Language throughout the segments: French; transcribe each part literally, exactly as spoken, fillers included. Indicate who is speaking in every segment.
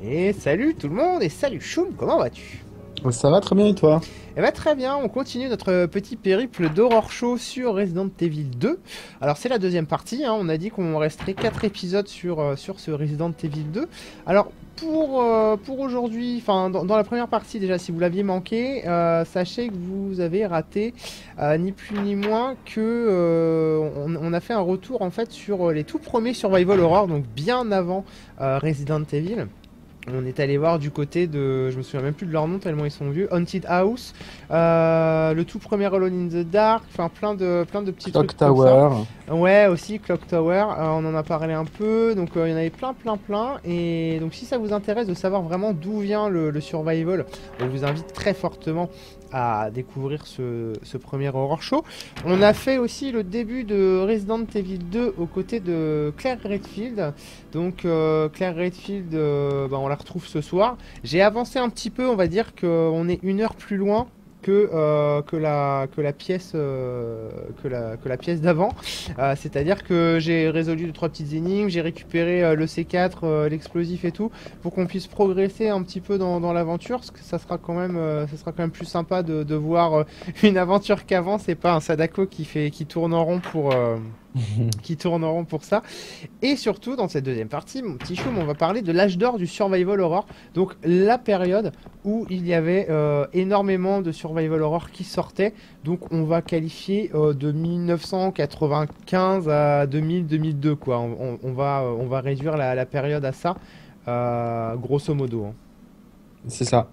Speaker 1: Et salut tout le monde et salut Choum, comment vas-tu?
Speaker 2: Ça va très bien et toi?
Speaker 1: Eh bah très bien, on continue notre petit périple d'horror show sur Resident Evil deux. Alors c'est la deuxième partie, hein, on a dit qu'on resterait quatre épisodes sur, euh, sur ce Resident Evil deux. Alors pour, euh, pour aujourd'hui, enfin dans, dans la première partie déjà, si vous l'aviez manqué, euh, sachez que vous avez raté euh, ni plus ni moins que euh, on, on a fait un retour en fait sur les tout premiers Survival Horror, donc bien avant euh, Resident Evil. On est allé voir du côté de, je me souviens même plus de leur nom tellement ils sont vieux, Haunted House, euh, le tout premier Alone in the Dark, enfin plein de, plein de petits
Speaker 2: Clock
Speaker 1: trucs comme ça.
Speaker 2: Tower.
Speaker 1: Ouais, aussi Clock Tower, euh, on en a parlé un peu, donc euh, il y en avait plein plein plein, et donc si ça vous intéresse de savoir vraiment d'où vient le, le survival, je vous invite très fortement à découvrir ce, ce premier horror show. On a fait aussi le début de Resident Evil deux aux côtés de Claire Redfield, donc euh, Claire Redfield, euh, bah, on la retrouve ce soir. J'ai avancé un petit peu, on va dire qu'on est une heure plus loin que, euh, que, la, que la pièce, euh, que la, que la pièce d'avant. Euh, C'est-à-dire que j'ai résolu deux trois petites énigmes, j'ai récupéré euh, le C quatre, euh, l'explosif et tout, pour qu'on puisse progresser un petit peu dans, dans l'aventure, parce que ça sera quand même, euh, ça sera quand même plus sympa de, de voir euh, une aventure qu'avance et pas un Sadako qui, fait, qui tourne en rond pour... Euh, qui tourneront pour ça. Et surtout, dans cette deuxième partie, mon petit choum, on va parler de l'âge d'or du survival horror. Donc la période où il y avait euh, énormément de survival horror qui sortaient. Donc on va qualifier euh, de mille neuf cent quatre-vingt-quinze à deux mille, deux mille deux quoi. On, on- on va, euh, on va réduire la, la période à ça, euh, grosso modo, hein.
Speaker 2: C'est ça.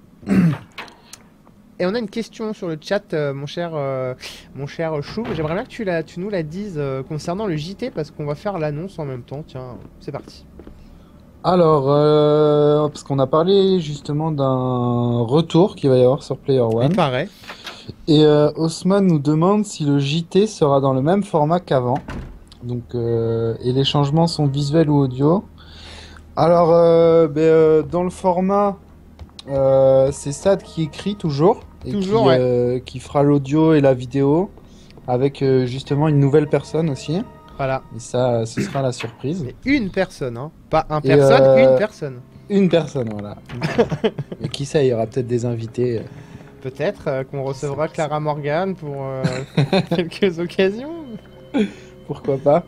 Speaker 1: Et on a une question sur le chat, euh, mon cher, euh, mon cher Chou. J'aimerais bien que tu, la, tu nous la dises euh, concernant le J T parce qu'on va faire l'annonce en même temps. Tiens, c'est parti.
Speaker 2: Alors, euh, parce qu'on a parlé justement d'un retour qu'il va y avoir sur Player
Speaker 1: Il
Speaker 2: One.
Speaker 1: paraît.
Speaker 2: Et euh, Haussmann nous demande si le J T sera dans le même format qu'avant. Donc, euh, et les changements sont visuels ou audio. Alors, euh, ben, euh, dans le format, euh, c'est Sad qui écrit toujours et qui,
Speaker 1: Toujours, ouais.
Speaker 2: euh, qui fera l'audio et la vidéo avec euh, justement une nouvelle personne aussi.
Speaker 1: Voilà.
Speaker 2: Et ça, ce sera la surprise.
Speaker 1: Mais une personne, hein. Pas un
Speaker 2: Et
Speaker 1: personne, une
Speaker 2: euh,
Speaker 1: personne.
Speaker 2: une personne, voilà. Une personne. Mais qui sait, il y aura peut-être des invités. euh,
Speaker 1: Peut-être euh, qu'on
Speaker 2: c'est-
Speaker 1: recevra
Speaker 2: c'est-
Speaker 1: Clara Morgan pour euh, quelques occasions.
Speaker 2: Pourquoi pas?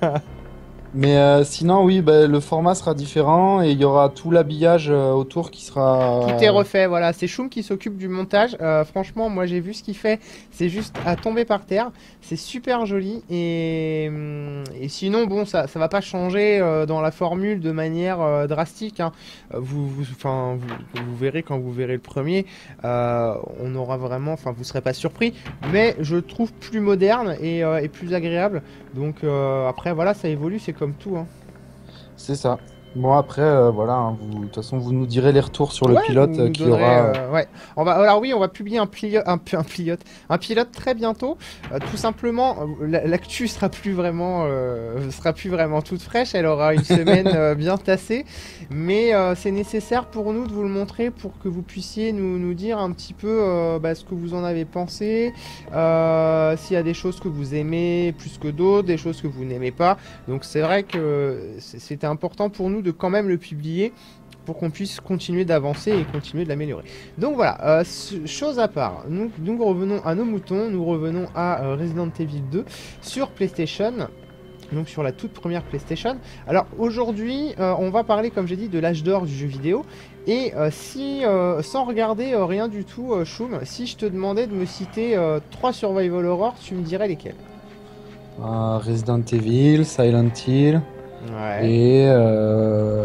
Speaker 2: Mais euh, sinon, oui, bah, le format sera différent et il y aura tout l'habillage euh, autour qui
Speaker 1: Tout est
Speaker 2: sera.
Speaker 1: refait, voilà. C'est Choum qui s'occupe du montage. Euh, franchement, moi j'ai vu ce qu'il fait. C'est juste à tomber par terre. C'est super joli. Et, hum, et sinon, bon, ça, ça va pas changer euh, dans la formule de manière euh, drastique, hein. Euh, Vous, vous, enfin, vous, vous verrez quand vous verrez le premier. Euh, on aura vraiment, enfin, vous serez pas surpris. Mais je le trouve plus moderne et, euh, et plus agréable. Donc euh, après, voilà, ça évolue. C'est comme tout, hein.
Speaker 2: C'est ça. Bon, après, euh, voilà, hein, vous- de toute façon, vous nous direz les retours sur le
Speaker 1: Ouais, vous
Speaker 2: pilote euh,
Speaker 1: nous
Speaker 2: qui
Speaker 1: donnerez.
Speaker 2: aura. euh,
Speaker 1: Euh, ouais. On va, alors oui, on va publier un, plio- un, pi- un pilote, un pilote très bientôt. Euh, tout simplement, euh, la- l'actu sera plus vraiment, euh, sera plus vraiment toute fraîche. Elle aura une semaine euh, bien tassée, mais euh, c'est nécessaire pour nous de vous le montrer pour que vous puissiez nous, nous dire un petit peu euh, bah, ce que vous en avez pensé, euh, s'il y a des choses que vous aimez plus que d'autres, des choses que vous n'aimez pas. Donc c'est vrai que c'est- c'était important pour nous de quand même le publier pour qu'on puisse continuer d'avancer et continuer de l'améliorer. Donc voilà, euh, ce- chose à part, nous, nous revenons à nos moutons, nous revenons à euh, Resident Evil deux sur PlayStation, donc sur la toute première PlayStation. Alors aujourd'hui, euh, on va parler, comme j'ai dit, de l'âge d'or du jeu vidéo. Et euh, si, euh, sans regarder euh, rien du tout, euh, Choum, si je te demandais de me citer euh, trois survival horror, tu me dirais lesquels?
Speaker 2: euh, Resident Evil, Silent Hill
Speaker 1: Ouais.
Speaker 2: et. euh,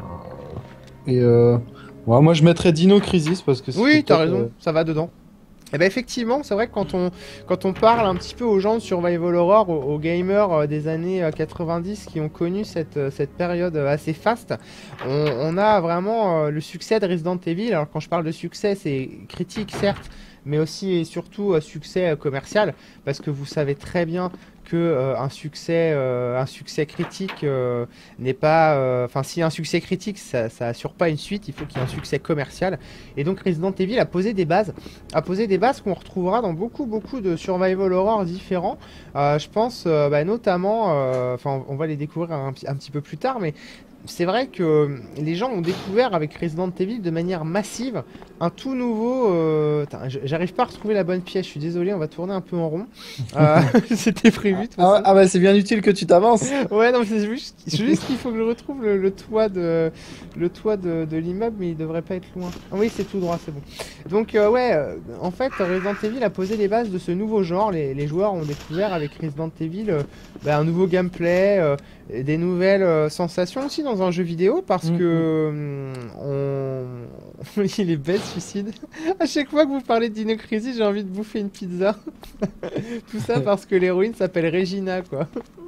Speaker 2: Et. euh, ouais, moi, je mettrais Dino Crisis parce que c'était
Speaker 1: Oui, t'as
Speaker 2: peut-être. euh,
Speaker 1: raison, ça va dedans. Et ben effectivement, c'est vrai que quand on, quand on parle un petit peu aux gens de Survival Horror, aux, aux gamers euh, des années euh, quatre-vingt-dix qui ont connu cette, euh, cette période euh, assez faste, on, on a vraiment euh, le succès de Resident Evil. Alors quand je parle de succès, c'est critique certes, mais aussi et surtout euh, succès euh, commercial, parce que vous savez très bien que euh, un succès, euh, un succès critique euh, n'est pas, euh, enfin si un succès critique, ça, ça assure pas une suite, il faut qu'il y ait un succès commercial. Et donc Resident Evil a posé des bases à poser des bases qu'on retrouvera dans beaucoup beaucoup de survival horror différents. Euh, je pense euh, bah, notamment, euh, enfin on va les découvrir un, un petit peu plus tard, mais c'est vrai que les gens ont découvert avec Resident Evil de manière massive un tout nouveau. euh, tain, j- J'arrive pas à retrouver la bonne pièce, je suis désolé, on va tourner un peu en rond. Euh, C'était prévu de toute
Speaker 2: Ah,
Speaker 1: façon.
Speaker 2: ah bah c'est bien utile que tu t'avances.
Speaker 1: Ouais, non, c'est juste, c'est juste qu'il faut que je retrouve le, le toit de, le toit de, de l'immeuble, mais il devrait pas être loin. Ah oui, c'est tout droit, c'est bon. Donc, euh, ouais, euh, en fait, Resident Evil a posé les bases de ce nouveau genre. Les, les joueurs ont découvert avec Resident Evil euh, bah, un nouveau gameplay, euh, et des nouvelles euh, sensations aussi dans un jeu vidéo, parce
Speaker 2: Mm, mm.
Speaker 1: que hum, on... il est bête, suicide. À chaque fois que vous parlez de Dino Crisis, j'ai envie de bouffer une pizza. Tout ça parce que l'héroïne s'appelle Regina, quoi.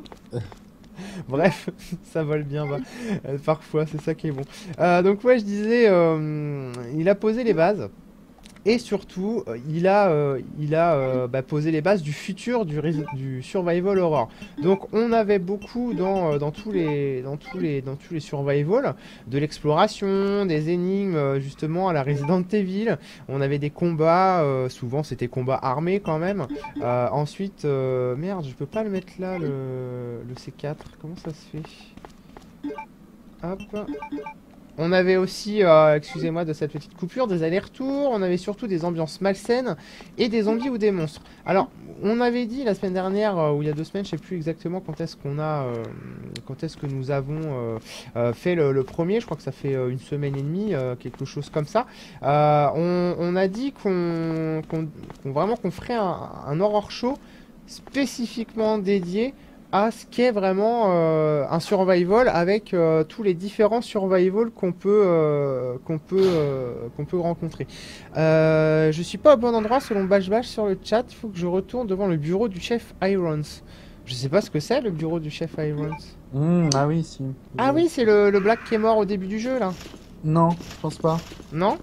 Speaker 1: Bref, ça vole bien bas. Euh, parfois, c'est ça qui est bon. Euh, donc ouais, je disais, euh, il a posé les bases. Et surtout, euh, il a, euh, il a euh, bah, posé les bases du futur du, rés- du survival horror. Donc, on avait beaucoup dans, euh, dans tous les, dans tous les, dans tous les survival, de l'exploration, des énigmes, euh, justement à la Resident Evil. On avait des combats, euh, souvent c'était combats armés quand même. Euh, ensuite, euh, merde, je peux pas le mettre là, le, le C quatre. Comment ça se fait? Hop. On avait aussi, euh, excusez-moi de cette petite coupure, des allers-retours, on avait surtout des ambiances malsaines et des zombies ou des monstres. Alors, on avait dit la semaine dernière, euh, ou il y a deux semaines, je sais plus exactement quand est-ce qu'on a, euh, quand est-ce que nous avons euh, euh, fait le, le premier, je crois que ça fait euh, une semaine et demie, euh, quelque chose comme ça. Euh, on, on a dit qu'on, qu'on- qu'on- vraiment qu'on ferait un, un horror show spécifiquement dédié à ce qu'est vraiment euh, un survival avec euh, tous les différents survival qu'on peut, euh, qu'on peut, euh, qu'on peut rencontrer. Euh, je suis pas au bon endroit selon Bash Bash sur le chat, il faut que je retourne devant le bureau du chef Irons. Je sais pas ce que c'est le bureau du chef Irons.
Speaker 2: Mm, ah oui, si.
Speaker 1: Ah oui, c'est le, le black qui est mort au début du jeu là.
Speaker 2: Non, je pense pas.
Speaker 1: Non?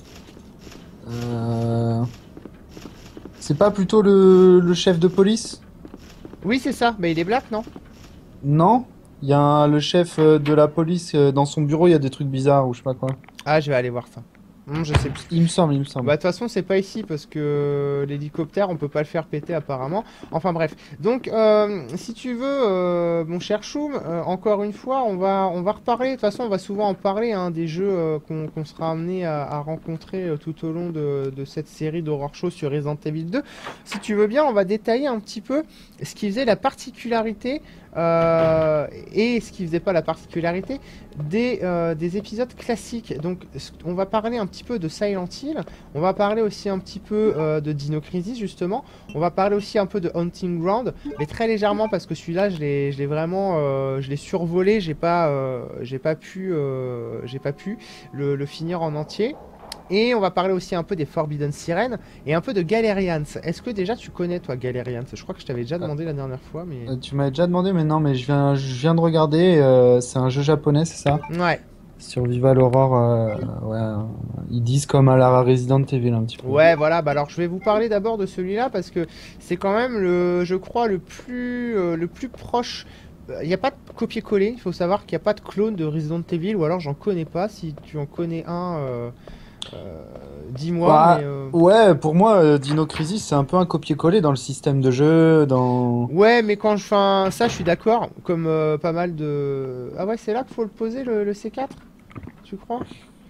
Speaker 2: Euh, C'est pas plutôt le, le chef de police?
Speaker 1: Oui, c'est ça, mais il est black, non?
Speaker 2: Non? Il y a un- le chef euh, de la police euh, dans son bureau, il y a des trucs bizarres ou je sais pas quoi.
Speaker 1: Ah, je vais aller voir ça. Hum, je sais plus.
Speaker 2: Il me semble, il me semble.
Speaker 1: Bah, de toute façon, c'est pas ici parce que l'hélicoptère, on peut pas le faire péter apparemment. Enfin bref. Donc, euh, si tu veux, euh, mon cher Choum, euh, encore une fois, on va, on va reparler. De toute façon, on va souvent en parler hein, des jeux euh, qu'on qu'on sera amené à, à rencontrer euh, tout au long de, de cette série d'horror show sur Resident Evil deux. Si tu veux bien, on va détailler un petit peu ce qui faisait la particularité euh, et ce qui faisait pas la particularité des, euh, des épisodes classiques. Donc, ce- on va parler un petit peu de Silent Hill, on va parler aussi un petit peu euh, de Dino Crisis, justement. On va parler aussi un peu de Hunting Ground, mais très légèrement parce que celui-là, je l'ai je l'ai vraiment euh, je l'ai survolé, j'ai pas, euh, j'ai pas pu, euh, j'ai pas pu le, le finir en entier. Et on va parler aussi un peu des Forbidden Sirens et un peu de Galerians. Est-ce que déjà tu connais toi Galerians? Je crois que je t'avais déjà demandé la dernière fois, mais...
Speaker 2: Euh, tu m'avais déjà demandé, mais non, mais je viens, je viens de regarder. Euh, c'est un jeu japonais, c'est ça?
Speaker 1: Ouais.
Speaker 2: Survival Horror. euh, ouais, euh, ils disent comme à la Resident Evil un petit peu.
Speaker 1: Ouais, voilà, bah alors je vais vous parler d'abord de celui-là parce que c'est quand même le, je crois, le plus, euh, le plus proche. Il n'y a pas de copier-coller, il faut savoir qu'il n'y a pas de clone de Resident Evil, ou alors j'en connais pas. Si tu en connais un, euh, euh, dis-moi.
Speaker 2: Bah,
Speaker 1: Mais, euh,
Speaker 2: ouais, pour moi, euh, Dino Crisis, c'est un peu un copier-coller dans le système de jeu, dans...
Speaker 1: Ouais, mais quand je fais un- ça, je suis d'accord. Comme euh, pas mal de. Ah ouais, c'est là qu'il faut le poser, le, le C quatre? Tu crois?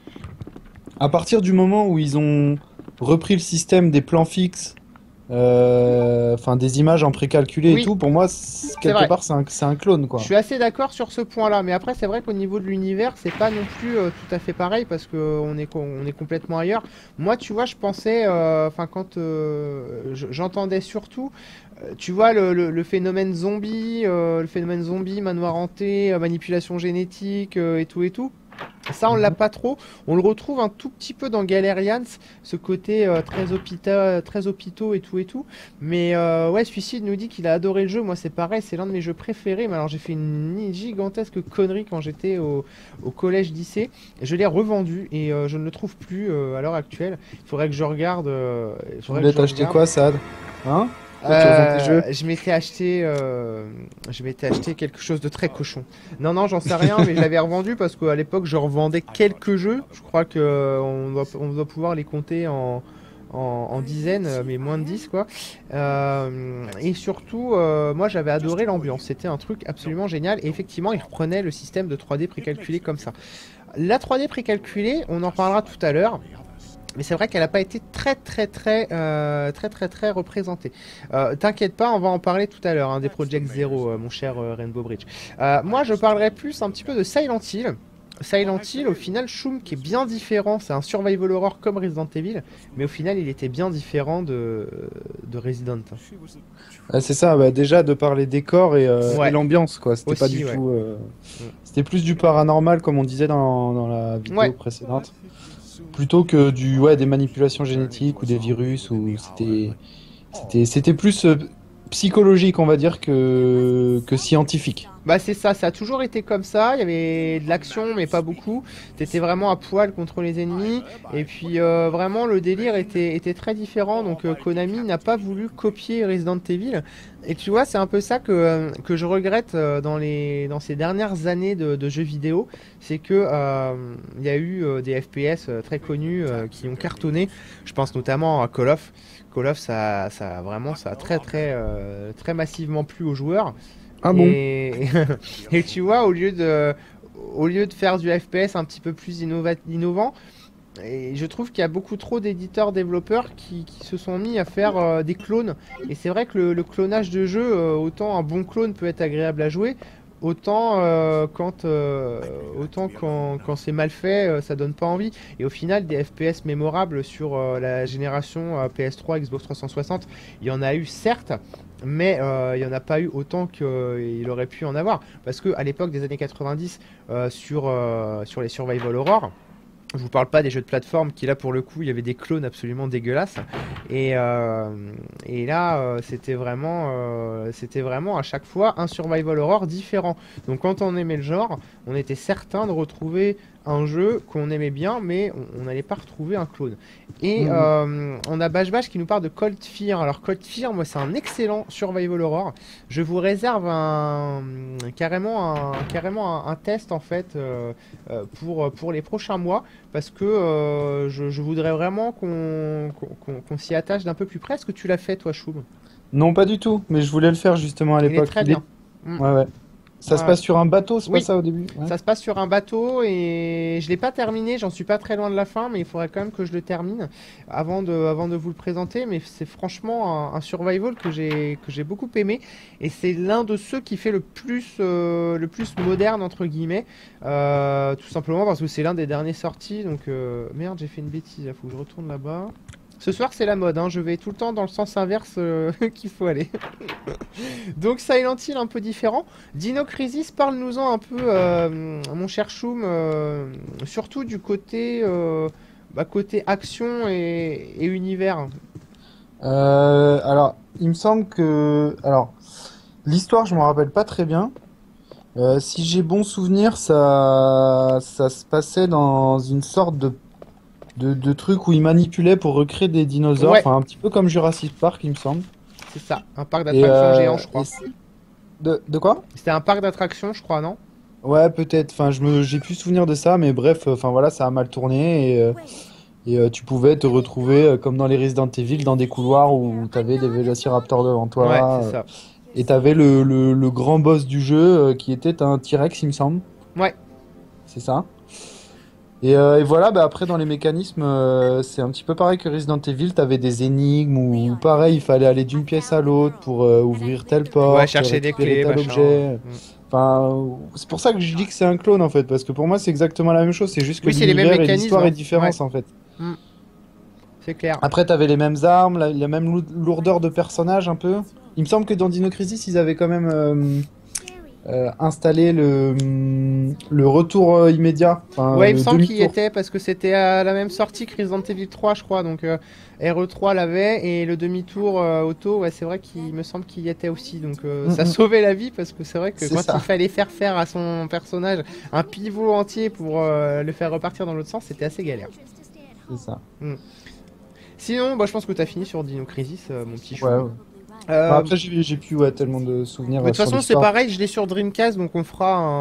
Speaker 2: À partir du moment où ils ont repris le système des plans fixes, euh, enfin des images en précalculé et
Speaker 1: Oui,
Speaker 2: tout, pour moi, c'est- quelque
Speaker 1: vrai.
Speaker 2: part, c'est un, c'est un clone, quoi.
Speaker 1: Je suis assez d'accord sur ce point-là, mais après c'est vrai qu'au niveau de l'univers, c'est pas non plus euh, tout à fait pareil parce que on est, co- on est complètement ailleurs. Moi, tu vois, je pensais, euh, enfin quand euh, je- j'entendais surtout, euh, tu vois, le, le- le phénomène zombie, euh, le phénomène zombie, manoir hanté, euh, manipulation génétique euh, et tout et tout. Ça, on l'a
Speaker 2: Mhm.
Speaker 1: pas trop. On le retrouve un tout petit peu dans Galerians, ce côté euh, très hôpital, très hôpitaux et tout et tout. Mais euh, ouais, Suicide nous dit qu'il a adoré le jeu. Moi, c'est pareil, c'est l'un de mes jeux préférés. Mais alors, j'ai fait une gigantesque connerie quand j'étais au, au collège-lycée. Je l'ai revendu et euh, je ne le trouve plus euh, à l'heure actuelle. Il faudrait que je regarde. euh, il
Speaker 2: Tu
Speaker 1: faudrait
Speaker 2: voulais
Speaker 1: que je
Speaker 2: t'acheter
Speaker 1: regarde.
Speaker 2: quoi, Sad? Hein? Pourquoi tu revends tes jeux?
Speaker 1: Euh, je m'étais acheté, euh, je m'étais acheté quelque chose de très cochon. Non, non, j'en sais rien, mais je l'avais revendu parce qu'à l'époque, je revendais quelques jeux. Je crois que euh, on doit, on doit pouvoir les compter en, en, en dizaines, euh, mais moins de dix quoi. Euh, et surtout, euh, moi j'avais adoré l'ambiance, c'était un truc absolument génial. Et effectivement, il reprenait le système de trois D précalculé comme ça. La trois D précalculée, on en parlera tout à l'heure. Mais c'est vrai qu'elle n'a pas été très très très euh, très très très représentée. Euh, T'inquiète pas, on va en parler tout à l'heure hein, des Project Zero, euh, mon cher euh, Rainbow Bridge. Euh, moi, je parlerai plus un petit peu de Silent Hill. Silent Hill, au final, Shroom qui est bien différent. C'est un survival horror comme Resident Evil, mais au final, il était bien différent de, de Resident.
Speaker 2: Ah, c'est ça, bah, déjà de par les décors et, euh,
Speaker 1: Ouais.
Speaker 2: et l'ambiance, quoi. C'était pas
Speaker 1: Aussi,
Speaker 2: du
Speaker 1: ouais.
Speaker 2: tout. euh,
Speaker 1: Mm.
Speaker 2: C'était plus du paranormal, comme on disait dans, dans la vidéo
Speaker 1: Ouais.
Speaker 2: précédente, plutôt que du, ouais, des manipulations génétiques ou des virus, ou c'était, c'était, c'était plus euh, psychologique, on va dire, que, que scientifique.
Speaker 1: Bah c'est ça, ça a toujours été comme ça, il y avait de l'action mais pas beaucoup, t'étais vraiment à poil contre les ennemis, et puis euh, vraiment le délire était, était très différent, donc euh, Konami n'a pas voulu copier Resident Evil, et tu vois c'est un peu ça que, euh, que je regrette euh, dans, les, dans ces dernières années de, de jeux vidéo, c'est que euh, il y a eu euh, des F P S euh, très connus euh, qui ont cartonné, je pense notamment à Call of, Call of ça, ça vraiment ça a très très, euh, très massivement plu aux joueurs.
Speaker 2: Ah bon?
Speaker 1: Et, et tu vois, au lieu de, au lieu de faire du F P S un petit peu plus innova- innovant, et je trouve qu'il y a beaucoup trop d'éditeurs développeurs qui, qui se sont mis à faire euh, des clones. Et c'est vrai que le, le clonage de jeu, euh, autant un bon clone peut être agréable à jouer, autant euh, quand, euh, autant quand, quand c'est mal fait, euh, ça donne pas envie. Et au final, des F P S mémorables sur euh, la génération euh, P S trois, Xbox trois cent soixante, il y en a eu certes, mais euh, il n'y en a pas eu autant qu'il aurait pu en avoir. Parce que à l'époque des années quatre-vingt-dix, euh, sur, euh, sur les Survival Horror, je vous parle pas des jeux de plateforme qui là pour le coup il y avait des clones absolument dégueulasses et, euh, et là euh, c'était vraiment euh, c'était vraiment à chaque fois un survival horror différent. Donc quand on aimait le genre, on était certain de retrouver un jeu qu'on aimait bien, mais on n'allait pas retrouver un clone. Et
Speaker 2: Mhm.
Speaker 1: euh, on a Bash Bash qui nous parle de Cold Fear. Alors Cold Fear, moi c'est un excellent survival horror. Je vous réserve un carrément un carrément un, un test en fait euh, euh, pour pour les prochains mois parce que euh, je, je voudrais vraiment qu'on qu'on qu'on- qu'on s'y attache d'un peu plus près. Est-ce que tu l'as fait toi, Choum?
Speaker 2: Non, pas du tout, mais je voulais le faire justement à
Speaker 1: Il est
Speaker 2: l'époque.
Speaker 1: très
Speaker 2: Il est-
Speaker 1: bien. Mm.
Speaker 2: Ouais, ouais. Ça se
Speaker 1: Ouais.
Speaker 2: passe sur un bateau, c'est pas
Speaker 1: Oui.
Speaker 2: ça au début? Ouais.
Speaker 1: Ça se passe sur un bateau et je l'ai pas terminé, j'en suis pas très loin de la fin, mais il faudrait quand même que je le termine avant de, avant de vous le présenter. Mais c'est franchement un, un survival que j'ai que j'ai beaucoup aimé et c'est l'un de ceux qui fait le plus euh, le plus moderne entre guillemets, euh, tout simplement parce que c'est l'un des derniers sortis. Donc euh, merde, j'ai fait une bêtise, il faut que je retourne là-bas. Ce soir c'est la mode, hein, je vais tout le temps dans le sens inverse euh, qu'il faut aller. Donc Silent Hill un peu différent. Dino Crisis, parle-nous-en un peu, euh, mon cher Choum, euh, surtout du côté, euh, bah, côté action et, et univers.
Speaker 2: Euh, alors, il me semble que... Alors, l'histoire, je m'en rappelle pas très bien. Euh, si j'ai bon souvenir, ça, ça se passait dans une sorte de, de, de truc où ils manipulaient pour recréer des dinosaures,
Speaker 1: Ouais,
Speaker 2: enfin un petit peu comme Jurassic Park, il me semble.
Speaker 1: c'est ça, un parc
Speaker 2: Et,
Speaker 1: d'attractions géant,
Speaker 2: euh,
Speaker 1: je
Speaker 2: et
Speaker 1: crois.
Speaker 2: c'est- de, de quoi?
Speaker 1: C'était un parc d'attractions, je crois, non?
Speaker 2: Ouais, peut-être. Enfin, je me, j'ai plus souvenir de ça, mais bref, enfin voilà, ça a mal tourné et, euh, et euh, tu pouvais te retrouver euh, comme dans les Resident Evil, dans des couloirs où t'avais des Vélociraptors devant
Speaker 1: Ouais,
Speaker 2: toi.
Speaker 1: c'est
Speaker 2: euh,
Speaker 1: ça.
Speaker 2: Et t'avais le, le, le grand boss du jeu euh, qui était un T-Rex, il me semble.
Speaker 1: Ouais,
Speaker 2: C'est ça. Et, euh, et voilà, bah après dans les mécanismes, euh, c'est un petit peu pareil que Resident Evil. T'avais des énigmes où pareil, il fallait aller d'une pièce à l'autre pour euh, ouvrir telle
Speaker 1: ouais,
Speaker 2: porte,
Speaker 1: chercher des
Speaker 2: récupérer
Speaker 1: clés,
Speaker 2: tel
Speaker 1: machin.
Speaker 2: objet.
Speaker 1: Mm.
Speaker 2: Enfin, euh, c'est pour ça que je dis que c'est un clone en fait, parce que pour moi c'est exactement la même chose. C'est juste que
Speaker 1: Oui, c'est les mêmes
Speaker 2: l'univers et
Speaker 1: mécanismes,
Speaker 2: l'histoire est
Speaker 1: hein.
Speaker 2: différente
Speaker 1: Ouais,
Speaker 2: en fait.
Speaker 1: mm, c'est clair.
Speaker 2: Après, t'avais les mêmes armes, la, la même lou- lourdeur de personnage un peu. Il me semble que dans Dino Crisis, ils avaient quand même euh, euh, installé le, hum, le retour euh, immédiat, enfin
Speaker 1: Ouais, il me
Speaker 2: le
Speaker 1: semble qu'il y
Speaker 2: demi-tour.
Speaker 1: était parce que c'était à la même sortie que Resident Evil trois, je crois. Donc euh, R E trois l'avait et le demi-tour euh, auto, ouais, c'est vrai qu'il me semble qu'il y était aussi. Donc euh,
Speaker 2: Mm,
Speaker 1: ça
Speaker 2: mm,
Speaker 1: sauvait la vie parce que c'est vrai que
Speaker 2: c'est
Speaker 1: quand il
Speaker 2: ça,
Speaker 1: fallait faire faire à son personnage un pivot entier pour euh, le faire repartir dans l'autre sens, c'était assez galère.
Speaker 2: c'est ça.
Speaker 1: Mm. Sinon, bah, je pense que t'as fini sur Dino Crisis, euh, mon petit chou.
Speaker 2: Ouais, ouais. Bon,
Speaker 1: Euh,
Speaker 2: après, j'ai j'ai plus ouais, tellement de souvenirs
Speaker 1: mais
Speaker 2: euh,
Speaker 1: de toute
Speaker 2: sur
Speaker 1: façon, c'est
Speaker 2: l'histoire.
Speaker 1: pareil, je l'ai sur Dreamcast, donc on fera un,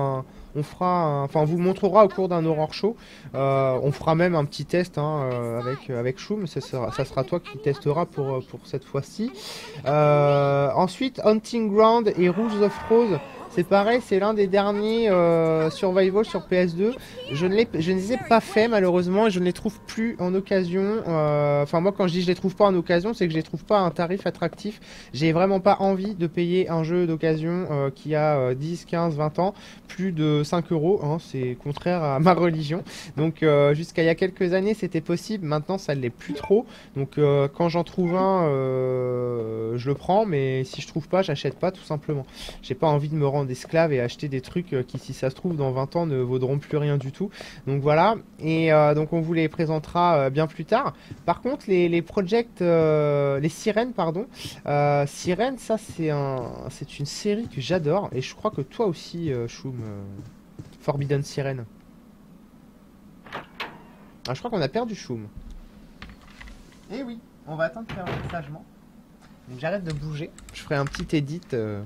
Speaker 1: on fera, un- enfin on vous montrera au cours d'un Horror Show. Euh, on fera même un petit test hein, euh, avec avec Shroom. Ça sera, ça sera toi qui testeras pour euh, pour cette fois-ci. Euh, ensuite, Hunting Ground et Rules of Rose. C'est pareil, c'est l'un des derniers euh, survival sur P S deux. Je ne, les, je ne les ai pas fait malheureusement et je ne les trouve plus en occasion. Euh, Enfin moi quand je dis je les trouve pas en occasion, c'est que je les trouve pas à un tarif attractif. J'ai vraiment pas envie de payer un jeu d'occasion euh, qui a euh, dix, quinze, vingt ans, plus de cinq euros. Hein, c'est contraire à ma religion. Donc euh, jusqu'à il y a quelques années c'était possible, maintenant ça ne l'est plus trop. Donc euh, quand j'en trouve un, euh, je le prends, mais si je trouve pas, j'achète pas tout simplement. J'ai pas envie de me rendre esclave et acheter des trucs euh, qui, si ça se trouve, dans vingt ans ne vaudront plus rien du tout. Donc voilà, et euh, donc on vous les présentera euh, bien plus tard. Par contre, les, les projects, euh, les sirènes, pardon, euh, sirènes, ça c'est un, c'est une série que j'adore et je crois que toi aussi, euh, Shroom, euh, Forbidden Siren. Ah, je crois qu'on a perdu Shroom. Eh oui, on va attendre faire sagement. Donc j'arrête de bouger. Je ferai un petit edit. Euh...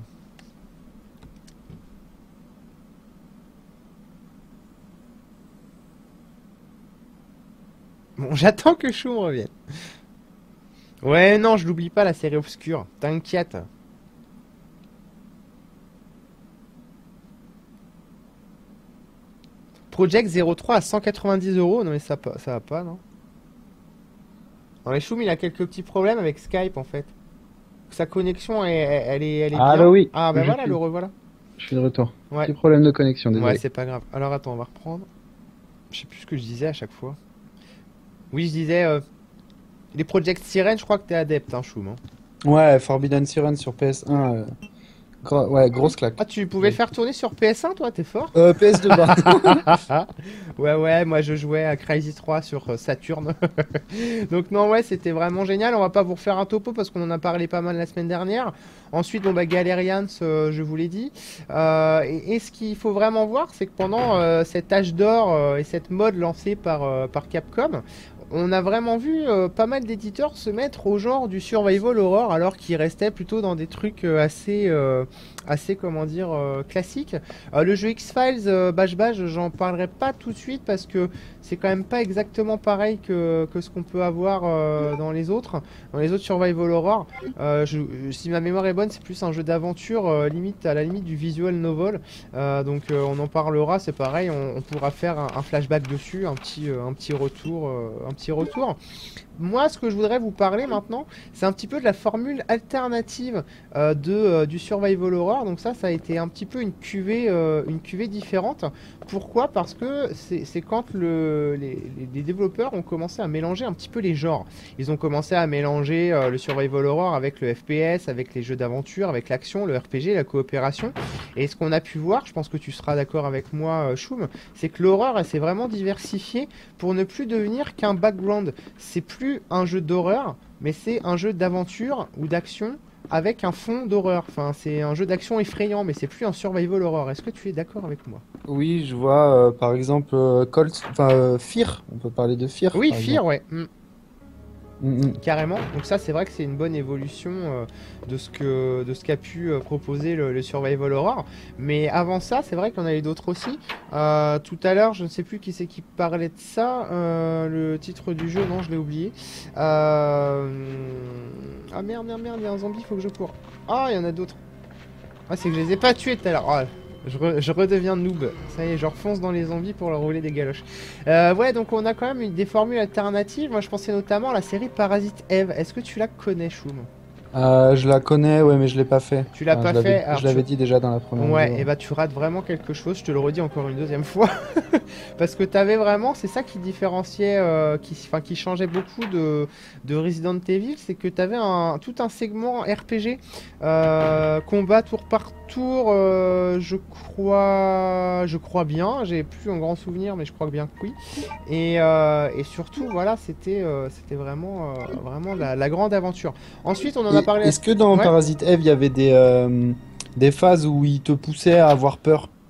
Speaker 1: Bon, j'attends que Chou revienne. Ouais, non, je l'oublie pas, la série obscure. T'inquiète. Project zéro trois à cent quatre-vingt-dix euros. Non, mais ça, ça va pas, non? Non, mais Choum, il a quelques petits problèmes avec Skype, en fait. Sa connexion, elle, elle est, elle est
Speaker 2: Ah,
Speaker 1: bien.
Speaker 2: bah oui.
Speaker 1: Ah, bah
Speaker 2: Je
Speaker 1: voilà,
Speaker 2: suis-
Speaker 1: le revoilà.
Speaker 2: Je suis de retour.
Speaker 1: Ouais.
Speaker 2: Petit problème de connexion, désolé.
Speaker 1: Ouais, c'est pas grave. Alors, attends, on va reprendre. Je sais plus ce que je disais à chaque fois. Oui, je disais... euh, les Project Siren, je crois que t'es adepte, hein, Choum. Hein.
Speaker 2: Ouais, Forbidden Siren sur P S un. euh, gro- Ouais, grosse claque.
Speaker 1: Ah, tu pouvais le faire tourner sur P S un, toi, t'es fort?
Speaker 2: Euh, P S deux bas.
Speaker 1: Ouais, ouais, moi je jouais à Crysis trois sur euh, Saturn. Donc, non, ouais, c'était vraiment génial. On va pas vous refaire un topo parce qu'on en a parlé pas mal la semaine dernière. Ensuite, bon, bah, Galerians, euh, je vous l'ai dit. Euh, et, et ce qu'il faut vraiment voir, c'est que pendant euh, cet âge d'or euh, et cette mode lancée par, euh, par Capcom, on a vraiment vu euh, pas mal d'éditeurs se mettre au genre du survival horror alors qu'ils restaient plutôt dans des trucs euh, assez, euh, assez comment dire, euh, classiques. Euh, le jeu X-Files euh, Bash Bash, j'en parlerai pas tout de suite parce que c'est quand même pas exactement pareil que, que ce qu'on peut avoir euh, dans les autres, dans les autres survival horror. Euh, je- si ma mémoire est bonne, c'est plus un jeu d'aventure, euh, limite à la limite du visual novel. Euh, donc euh, on en parlera, c'est pareil, on, on pourra faire un, un flashback dessus, un petit, euh, un petit retour, euh, un petit retour. Moi, ce que je voudrais vous parler maintenant, c'est un petit peu de la formule alternative euh, de, euh, du survival horror. Donc ça, ça a été un petit peu une cuvée, euh, une cuvée différente. Pourquoi? Parce que c'est c'est quand le, les, les- les développeurs ont commencé à mélanger un petit peu les genres. Ils ont commencé à mélanger euh, le survival horror avec le F P S, avec les jeux d'aventure, avec l'action, le R P G, la coopération. Et ce qu'on a pu voir, je pense que tu seras d'accord avec moi, euh, Choum, c'est que l'horreur, elle s'est vraiment diversifiée pour ne plus devenir qu'un background. C'est plus un jeu d'horreur, mais c'est un jeu d'aventure ou d'action avec un fond d'horreur. Enfin, c'est un jeu d'action effrayant, mais c'est plus un survival horror. Est-ce que tu es d'accord avec moi?
Speaker 2: Oui, je vois, euh, par exemple, euh, Colt, enfin, euh, Fear. On peut parler de Fear,
Speaker 1: Oui,
Speaker 2: par
Speaker 1: Fear,
Speaker 2: exemple.
Speaker 1: ouais. Mm.
Speaker 2: Mm, mm.
Speaker 1: Carrément. Donc ça, c'est vrai que c'est une bonne évolution euh, de ce que de ce qu'a pu euh, proposer le, le survival horror. Mais avant ça, c'est vrai qu'il y en a eu d'autres aussi. Euh, tout à l'heure, je ne sais plus qui c'est qui parlait de ça. Euh, le titre du jeu, non, je l'ai oublié. Euh... Ah merde, merde, merde, il y a un zombie, il faut que je cours. Ah, il y en a d'autres. Ah, c'est que je les ai pas tués tout à l'heure. Ah, je, re- je redeviens noob. Ça y est, je refonce dans les zombies pour leur rouler des galoches. Euh, ouais, donc on a quand même une, des formules alternatives. Moi, je pensais notamment à la série Parasite Eve. Est-ce que tu la connais, Choum?
Speaker 2: Euh, je la connais, ouais, mais je l'ai pas fait.
Speaker 1: Tu l'as
Speaker 2: Enfin,
Speaker 1: pas
Speaker 2: je l'avais-
Speaker 1: fait, alors
Speaker 2: Je l'avais
Speaker 1: tu-
Speaker 2: dit déjà dans la première
Speaker 1: Ouais,
Speaker 2: vidéo.
Speaker 1: et bah tu rates vraiment quelque chose, je te le redis encore une deuxième fois. Parce que t'avais vraiment, c'est ça qui différenciait, euh, qui, enfin, qui changeait beaucoup de, de Resident Evil, c'est que t'avais un, tout un segment R P G, euh, combat tour par tour, euh, je crois, je crois bien, j'ai plus un grand souvenir, mais je crois bien que oui. Et, euh, et surtout, voilà, c'était euh, c'était vraiment, euh, vraiment la, la grande aventure. Ensuite, on en a
Speaker 2: Et
Speaker 1: parlé...
Speaker 2: Est-ce que dans
Speaker 1: Ouais.
Speaker 2: Parasite Eve, il y avait des, euh, des phases où il te poussait à avoir peur?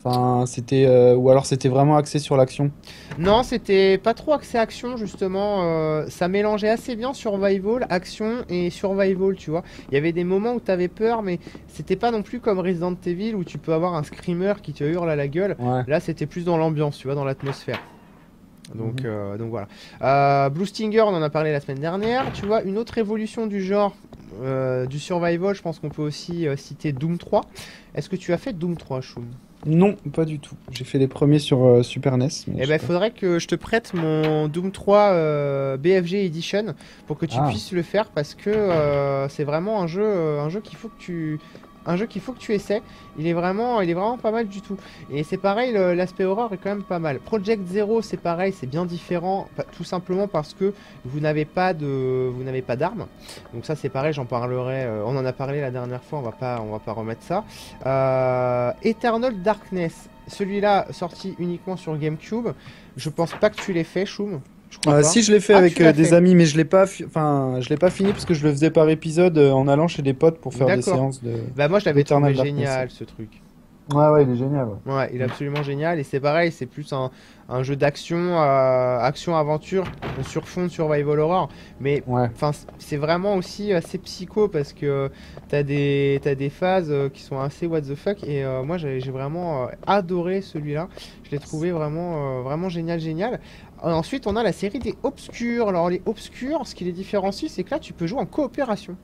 Speaker 2: Enfin, c'était euh, ou alors c'était vraiment axé sur l'action.
Speaker 1: Non, c'était pas trop axé action justement. Euh, ça mélangeait assez bien survival, action et survival, tu vois. Il y avait des moments où t'avais peur, mais c'était pas non plus comme Resident Evil où tu peux avoir un screamer qui te hurle à la gueule.
Speaker 2: Ouais.
Speaker 1: Là, c'était plus dans l'ambiance, tu vois, dans l'atmosphère. Donc,
Speaker 2: Mhm.
Speaker 1: euh, donc voilà. Euh, Blue Stinger, on en a parlé la semaine dernière. Tu vois, une autre évolution du genre euh, du survival, je pense qu'on peut aussi euh, citer Doom trois. Est-ce que tu as fait Doom trois, Shum?
Speaker 2: Non, pas du tout. J'ai fait les premiers sur euh, Super N E S, mais
Speaker 1: Eh
Speaker 2: je
Speaker 1: ben,
Speaker 2: sais
Speaker 1: il
Speaker 2: pas.
Speaker 1: faudrait que je te prête mon Doom trois euh, B F G Edition pour que tu
Speaker 2: Ah,
Speaker 1: puisses le faire parce que euh, c'est vraiment un jeu, euh, un jeu qu'il faut que tu, un jeu qu'il faut que tu essaies. Il est vraiment, il est vraiment pas mal du tout. Et c'est pareil, le- l'aspect horreur est quand même pas mal. Project Zero, c'est pareil, c'est bien différent, pa- tout simplement parce que vous n'avez pas de, vous n'avez pas d'armes. Donc ça, c'est pareil, j'en parlerai. euh, on en a parlé la dernière fois, on va pas, on va pas remettre ça. Euh, Eternal Darkness. Celui-là, sorti uniquement sur GameCube. Je pense pas que tu l'aies fait, Shum. Je crois
Speaker 2: Euh,
Speaker 1: pas.
Speaker 2: si je l'ai fait
Speaker 1: Ah,
Speaker 2: avec
Speaker 1: tu
Speaker 2: euh,
Speaker 1: l'as
Speaker 2: des
Speaker 1: fait.
Speaker 2: amis, mais je l'ai pas, fi- enfin, je l'ai pas fini parce que je le faisais par épisode euh, en allant chez des potes pour faire des
Speaker 1: D'accord.
Speaker 2: séances de
Speaker 1: Bah moi, je l'avais trouvé
Speaker 2: d'Eternal Darkness.
Speaker 1: génial, ce truc.
Speaker 2: Ouais, ouais, il est génial. Ouais.
Speaker 1: Ouais, il est absolument génial. Et c'est pareil, c'est plus un, un jeu d'action, euh, action-aventure sur fond de survival horror. Mais
Speaker 2: Ouais.
Speaker 1: enfin, c- c'est vraiment aussi assez psycho parce que t'as des, t'as des phases euh, qui sont assez what the fuck. Et euh, moi, j'ai j'ai vraiment euh, adoré celui-là. Je l'ai trouvé vraiment, euh, vraiment génial, génial. Euh, ensuite, on a la série des Obscurs. Alors, les Obscurs, ce qui les différencie, c'est que là, tu peux jouer en coopération.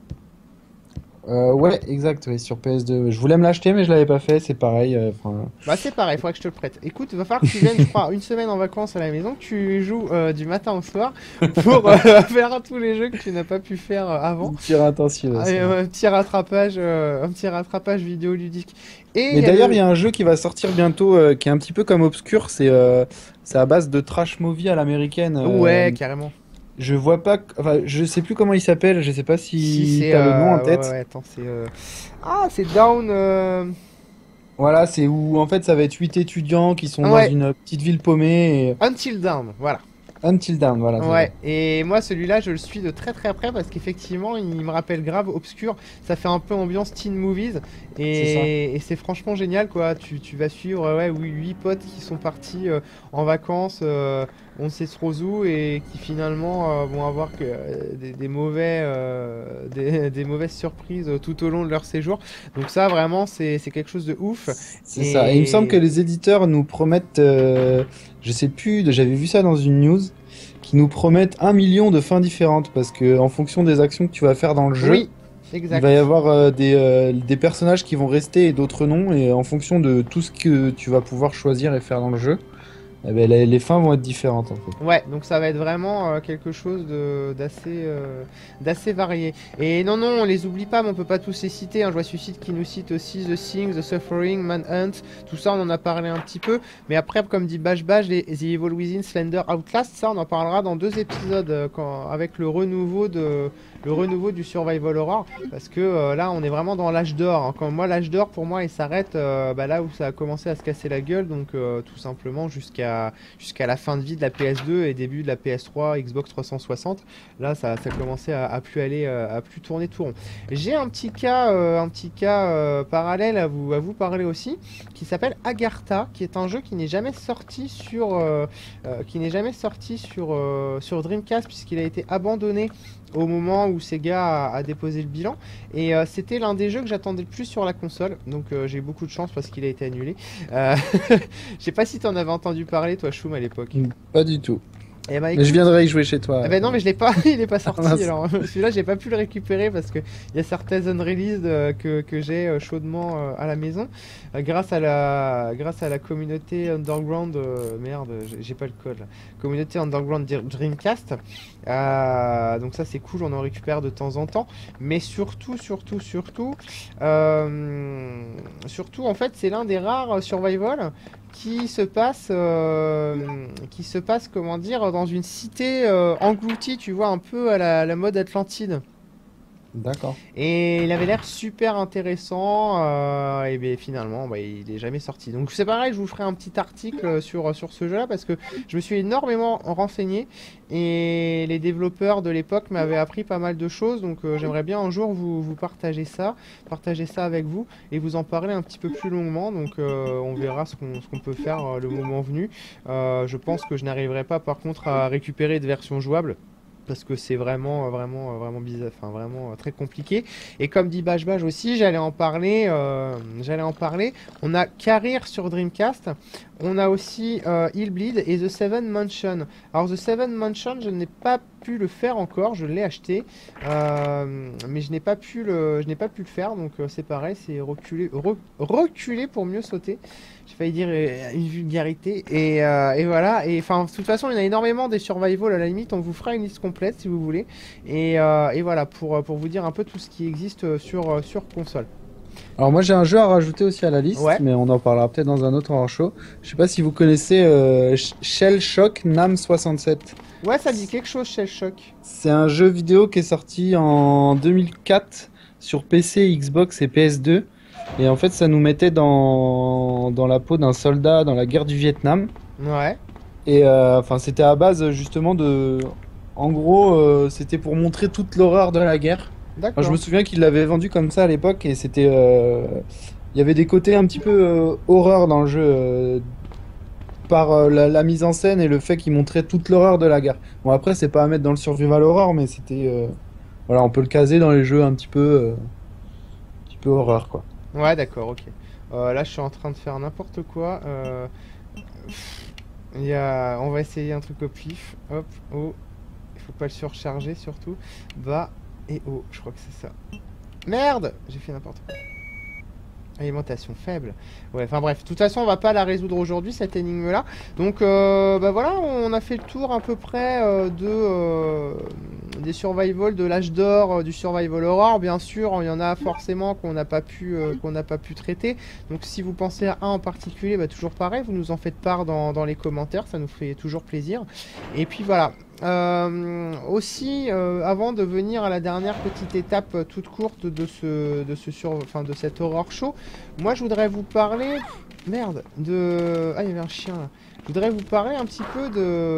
Speaker 2: Euh, ouais, exact. Ouais, sur P S deux. Je voulais me l'acheter, mais je l'avais pas fait. C'est pareil. euh, enfin,
Speaker 1: Bah c'est pareil, il faudrait que je te le prête. Écoute, il va falloir que tu viennes, je crois, une semaine en vacances à la maison, que tu joues euh, du matin au soir pour euh, faire tous les jeux que tu n'as pas pu faire euh, avant.
Speaker 2: une tire intensive.
Speaker 1: Ah,
Speaker 2: C'est
Speaker 1: et,
Speaker 2: vrai.
Speaker 1: euh, un petit rattrapage, euh, un petit rattrapage vidéoludique. Et il
Speaker 2: Mais
Speaker 1: y a
Speaker 2: d'ailleurs, il y
Speaker 1: le...
Speaker 2: a un jeu qui va sortir bientôt, euh, qui est un petit peu comme Obscur. C'est euh, c'est à base de trash movie à l'américaine. euh,
Speaker 1: Ouais, carrément.
Speaker 2: je vois pas, enfin, je sais plus comment il s'appelle. Je sais pas
Speaker 1: Si
Speaker 2: si
Speaker 1: c'est...
Speaker 2: t'as le nom en
Speaker 1: Euh... Ouais, ouais,
Speaker 2: tête.
Speaker 1: ouais, attends, c'est... euh, Ah, c'est Down... euh,
Speaker 2: Voilà, c'est où en fait ça va être huit étudiants qui sont dans
Speaker 1: Ouais,
Speaker 2: une petite ville paumée et
Speaker 1: Until Dawn, voilà.
Speaker 2: Until Dawn, voilà, c'est ça.
Speaker 1: Ouais, et moi celui-là je le suis de très très près parce qu'effectivement il me rappelle grave Obscur, ça fait un peu ambiance teen movies
Speaker 2: C'est ça.
Speaker 1: et, et c'est franchement génial quoi, tu, tu vas suivre euh, ouais, oui, huit potes qui sont partis euh, en vacances, euh, on sait trop où et qui finalement euh, vont avoir que, euh, des, des mauvais, euh, des, des mauvaises surprises euh, tout au long de leur séjour, donc ça vraiment c'est c'est quelque chose de ouf
Speaker 2: C'est ça. Et il me semble que
Speaker 1: et...
Speaker 2: les éditeurs nous promettent, euh, je sais plus, j'avais vu ça dans une news, qui nous promettent un million de fins différentes parce que en fonction des actions que tu vas faire dans le jeu,
Speaker 1: Oui,
Speaker 2: il va y
Speaker 1: exact.
Speaker 2: avoir euh, des, euh, des personnages qui vont rester et d'autres non. Et en fonction de tout ce que tu vas pouvoir choisir et faire dans le jeu, eh ben, les, les fins vont être différentes en fait.
Speaker 1: Ouais, donc ça va être vraiment euh, quelque chose de d'assez euh, d'assez varié. Et non, non, on les oublie pas, mais on peut pas tous les citer, hein. Je vois Suicide qui nous cite aussi The Thing, The Suffering, Manhunt, tout ça on en a parlé un petit peu. Mais après, comme dit Bash Bash, les The Evil Within, Slender, Outlast, ça on en parlera dans deux épisodes euh, quand, avec le renouveau de le renouveau du survival horror, parce que euh, là on est vraiment dans l'âge d'or, hein. Quand moi l'âge d'or pour moi il s'arrête euh, bah, là où ça a commencé à se casser la gueule, donc euh, tout simplement jusqu'à jusqu'à la fin de vie de la P S deux et début de la P S trois, Xbox trois cent soixante. Là, ça, ça commençait à, à plus aller, euh, à plus tourner tout rond. J'ai un petit cas, euh, un petit cas euh, parallèle à vous, à vous parler aussi, qui s'appelle Agartha, qui est un jeu qui n'est jamais sorti sur, euh, euh, qui n'est jamais sorti sur, euh, sur Dreamcast puisqu'il a été abandonné au moment où Sega a, a déposé le bilan. Et euh, c'était l'un des jeux que j'attendais le plus sur la console. Donc euh, j'ai eu beaucoup de chance parce qu'il a été annulé. Euh, je sais pas si t'en avais entendu parler, toi, Choum, à l'époque.
Speaker 2: Mm, pas du tout.
Speaker 1: Eh ben
Speaker 2: Mais je
Speaker 1: écoute.
Speaker 2: viendrai y jouer chez toi.
Speaker 1: Ah ben non, mais je l'ai pas, il est pas
Speaker 2: Ah,
Speaker 1: sorti.
Speaker 2: mince.
Speaker 1: Alors celui-là, j'ai pas pu le récupérer parce que il y a certaines unreleased euh, que, que j'ai euh, chaudement euh, à la maison euh, grâce à la grâce à la communauté underground. Euh, merde, j'ai j'ai pas le code. Là. Communauté underground Dir- Dreamcast. Euh, donc ça c'est cool, on en récupère de temps en temps. Mais surtout, surtout, surtout, euh, surtout en fait, c'est l'un des rares euh, survival qui se passe, euh, qui se passe, comment dire, dans une cité euh, engloutie, tu vois, un peu à la, la mode Atlantide.
Speaker 2: D'accord.
Speaker 1: Et il avait l'air super intéressant, euh, et bien finalement, bah, il est jamais sorti. Donc c'est pareil, je vous ferai un petit article sur, sur ce jeu-là parce que je me suis énormément renseigné et les développeurs de l'époque m'avaient appris pas mal de choses. Donc euh, j'aimerais bien un jour vous, vous partager ça, partager ça avec vous et vous en parler un petit peu plus longuement. Donc euh, on verra ce qu'on ce qu'on peut faire euh, le moment venu. Euh, je pense que je n'arriverai pas par contre à récupérer de versions jouables parce que c'est vraiment, euh, vraiment, euh, vraiment bizarre, enfin vraiment euh, très compliqué. Et comme dit Bash Bash aussi, j'allais en parler, euh, j'allais en parler. On a Carrier sur Dreamcast, on a aussi euh, Hellbleed et The Seven Mansion. Alors The Seven Mansion, je n'ai pas pu le faire encore, je l'ai acheté, euh, mais je n'ai pas pu le, je n'ai pas pu le faire, donc euh, c'est pareil, c'est reculer, re- reculer pour mieux sauter. J'ai failli dire euh, une vulgarité et, euh, et voilà. Et enfin, de toute façon, il y en a énormément des survival à la limite. On vous fera une liste complète si vous voulez. Et, euh, et voilà pour, pour vous dire un peu tout ce qui existe sur, sur console.
Speaker 2: Alors moi j'ai un jeu à rajouter aussi à la liste,
Speaker 1: Ouais.
Speaker 2: mais on en parlera peut-être dans un autre hors show. Je sais pas si vous connaissez euh, Sh- Shell Shock Nam soixante-sept.
Speaker 1: Ouais, ça dit quelque chose, Shell Shock.
Speaker 2: C'est un jeu vidéo qui est sorti en deux mille quatre sur P C, Xbox et P S deux. Et en fait ça nous mettait dans, dans la peau d'un soldat dans la guerre du Vietnam.
Speaker 1: Ouais,
Speaker 2: Et euh, enfin c'était à base justement de... En gros euh, c'était pour montrer toute l'horreur de la guerre. Enfin, je me
Speaker 1: d'accord.
Speaker 2: souviens qu'il l'avait vendu comme ça à l'époque et c'était... euh, Il y avait des côtés un petit peu euh, horreur dans le jeu euh, par euh, la, la mise en scène et le fait qu'il montrait toute l'horreur de la guerre. Bon après c'est pas à mettre dans le survival horror mais c'était... euh, Voilà, on peut le caser dans les jeux un petit peu, euh, un petit peu horreur quoi.
Speaker 1: Ouais, d'accord, ok. Euh, là, je suis en train de faire n'importe quoi. Euh, il y a... On va essayer un truc au pif. Hop, haut. Il faut pas le surcharger surtout. Bas et haut. Je crois que c'est ça. Merde! J'ai fait n'importe quoi. Alimentation faible. Ouais, enfin bref, de toute façon, on va pas la résoudre aujourd'hui, cette énigme-là. Donc, euh, bah voilà, on a fait le tour à peu près euh, de, euh, des survival, de l'âge d'or, euh, du survival horror. Bien sûr, il y en a forcément qu'on n'a pas pu, euh, qu'on n'a pas pu traiter. Donc, si vous pensez à un en particulier, bah, toujours pareil, vous nous en faites part dans, dans les commentaires, ça nous fait toujours plaisir. Et puis voilà. Euh, aussi, euh, avant de venir à la dernière petite étape euh, toute courte de ce, de ce sur, enfin de cet horror show, moi je voudrais vous parler, merde, de, ah il y avait un chien là. Je voudrais vous parler un petit peu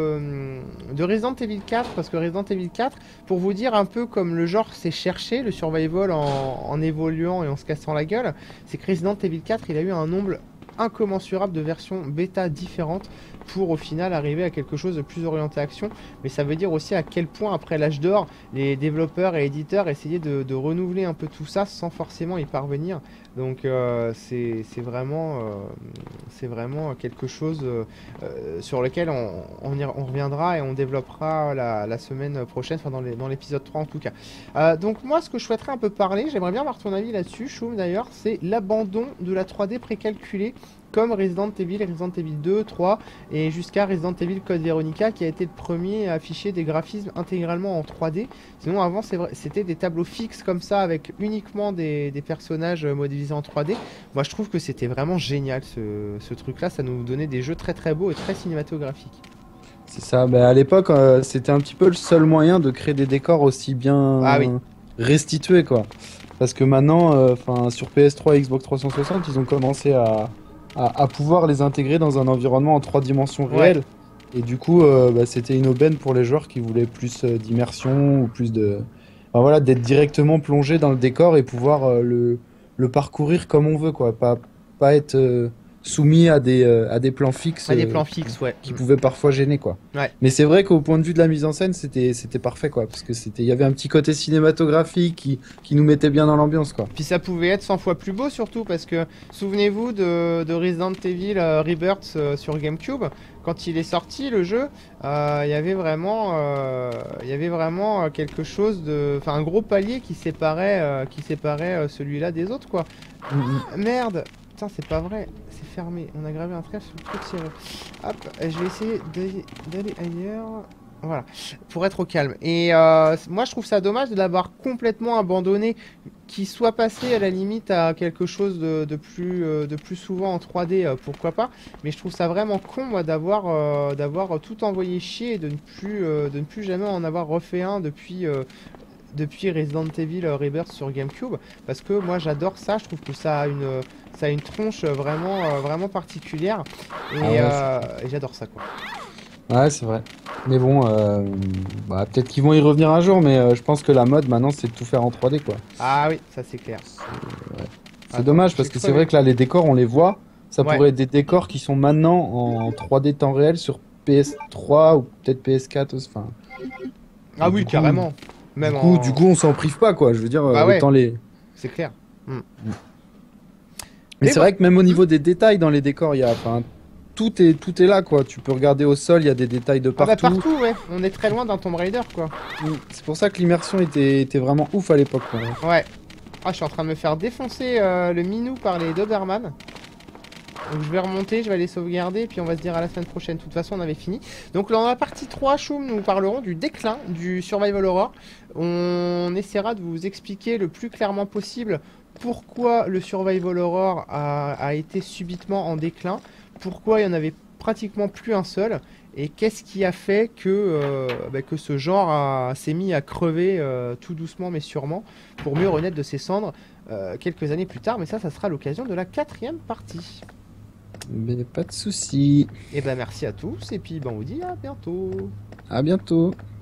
Speaker 1: de, de Resident Evil quatre, parce que Resident Evil quatre, pour vous dire un peu comme le genre s'est cherché, le survival en, en évoluant et en se cassant la gueule, c'est que Resident Evil quatre, il a eu un nombre incommensurable de versions bêta différentes pour au final arriver à quelque chose de plus orienté action. Mais ça veut dire aussi à quel point après l'âge d'or, les développeurs et éditeurs essayaient de, de renouveler un peu tout ça sans forcément y parvenir. Donc euh, c'est c'est vraiment, euh, c'est vraiment quelque chose euh, euh, sur lequel on, on, y- on reviendra et on développera la, la semaine prochaine, enfin dans les- dans l'épisode trois en tout cas. Euh, donc moi ce que je souhaiterais un peu parler, j'aimerais bien avoir ton avis là-dessus, Choum d'ailleurs, c'est l'abandon de la trois D précalculée comme Resident Evil, Resident Evil deux, trois et jusqu'à Resident Evil Code Veronica qui a été le premier à afficher des graphismes intégralement en trois D. Sinon avant c'est vrai- c'était des tableaux fixes comme ça avec uniquement des, des personnages euh, modélisés en trois D. Moi je trouve que c'était vraiment génial ce, ce truc là, ça nous donnait des jeux très très beaux et très cinématographiques.
Speaker 2: C'est ça, bah, à l'époque euh, c'était un petit peu le seul moyen de créer des décors aussi
Speaker 1: Ah oui,
Speaker 2: bien restitués quoi. Parce que maintenant, euh, enfin sur P S trois et Xbox trois cent soixante, ils ont commencé à, à, à pouvoir les intégrer dans un environnement en trois dimensions
Speaker 1: ouais.
Speaker 2: réelles. Et du coup, euh, bah, c'était une aubaine pour les joueurs qui voulaient plus euh, d'immersion ou plus de... Enfin, voilà, d'être directement plongé dans le décor et pouvoir euh, le, le parcourir comme on veut, quoi. Pas, pas être euh, soumis à des, euh, à des plans fixes
Speaker 1: Ah, des
Speaker 2: euh,
Speaker 1: plans
Speaker 2: qui,
Speaker 1: fixes, ouais.
Speaker 2: qui
Speaker 1: Mm.
Speaker 2: pouvaient parfois gêner, quoi.
Speaker 1: Ouais.
Speaker 2: Mais c'est vrai qu'au point de vue de la mise en scène, c'était, c'était parfait, quoi. Parce que c'était, il y avait un petit côté cinématographique qui, qui nous mettait bien dans l'ambiance, quoi.
Speaker 1: Puis ça pouvait être cent fois plus beau surtout parce que souvenez-vous de, de Resident Evil euh, Rebirth euh, sur GameCube. Quand il est sorti le jeu, euh, il y avait vraiment, euh, il y avait vraiment euh, quelque chose de, enfin un gros palier qui séparait, euh, qui séparait euh, celui-là des autres quoi.
Speaker 2: Mm, mm.
Speaker 1: Merde, putain c'est pas vrai, c'est fermé. On a gravé un trait sur le truc tiré. Hop, je vais essayer d'aller d'aller ailleurs. Voilà, pour être au calme. Et euh, moi, je trouve ça dommage de l'avoir complètement abandonné, qu'il soit passé à la limite à quelque chose de, de plus, euh, de plus souvent en trois D, euh, pourquoi pas. Mais je trouve ça vraiment con, moi, d'avoir euh, d'avoir tout envoyé chier et de ne plus, euh, de ne plus jamais en avoir refait un depuis, euh, depuis Resident Evil euh, Rebirth sur GameCube, parce que moi j'adore ça, je trouve que ça a une, ça a une tronche vraiment, euh, vraiment particulière, et,
Speaker 2: Ah ouais,
Speaker 1: euh, et j'adore ça quoi.
Speaker 2: Ouais, c'est vrai. Mais bon, euh, bah, peut-être qu'ils vont y revenir un jour, mais euh, je pense que la mode maintenant c'est de tout faire en trois D quoi.
Speaker 1: Ah oui, ça c'est clair.
Speaker 2: C'est
Speaker 1: Attends,
Speaker 2: dommage parce
Speaker 1: j'ai
Speaker 2: que c'est
Speaker 1: crevé.
Speaker 2: vrai que là les décors on les voit, ça
Speaker 1: Ouais.
Speaker 2: pourrait être des décors qui sont maintenant en trois D temps réel sur P S trois ou peut-être P S quatre, aussi, enfin.
Speaker 1: Ah
Speaker 2: Et
Speaker 1: oui,
Speaker 2: du coup,
Speaker 1: carrément.
Speaker 2: du
Speaker 1: Même
Speaker 2: coup,
Speaker 1: en...
Speaker 2: du coup on s'en prive pas quoi. Je veux dire, euh,
Speaker 1: Bah ouais,
Speaker 2: autant les.
Speaker 1: c'est clair. Hmm.
Speaker 2: Mais
Speaker 1: Mais
Speaker 2: c'est
Speaker 1: bon.
Speaker 2: vrai que même au niveau des détails dans les décors, il y a, enfin, tout est, tout est là quoi. Tu peux regarder au sol, il y a des détails de
Speaker 1: Ah bah
Speaker 2: partout.
Speaker 1: partout, ouais. On est très loin d'un Tomb Raider, quoi.
Speaker 2: Mm. C'est pour ça que l'immersion était, était vraiment ouf à l'époque, quoi.
Speaker 1: Ouais. Ah, je suis en train de me faire défoncer euh, le minou par les Doberman. Donc je vais remonter, je vais aller sauvegarder, et puis on va se dire à la semaine prochaine. De toute façon, on avait fini. Donc dans la partie trois, Choum, nous parlerons du déclin du Survival Horror. On essaiera de vous expliquer le plus clairement possible pourquoi le Survival Horror a, a été subitement en déclin, pourquoi il y en avait pratiquement plus un seul, et qu'est-ce qui a fait que, euh, bah, que ce genre a- s'est mis à crever euh, tout doucement mais sûrement, pour mieux renaître de ses cendres euh, quelques années plus tard. Mais ça, ça sera l'occasion de la quatrième partie.
Speaker 2: Mais pas de soucis.
Speaker 1: Et ben merci à tous, et puis ben, on vous dit à bientôt.
Speaker 2: À bientôt.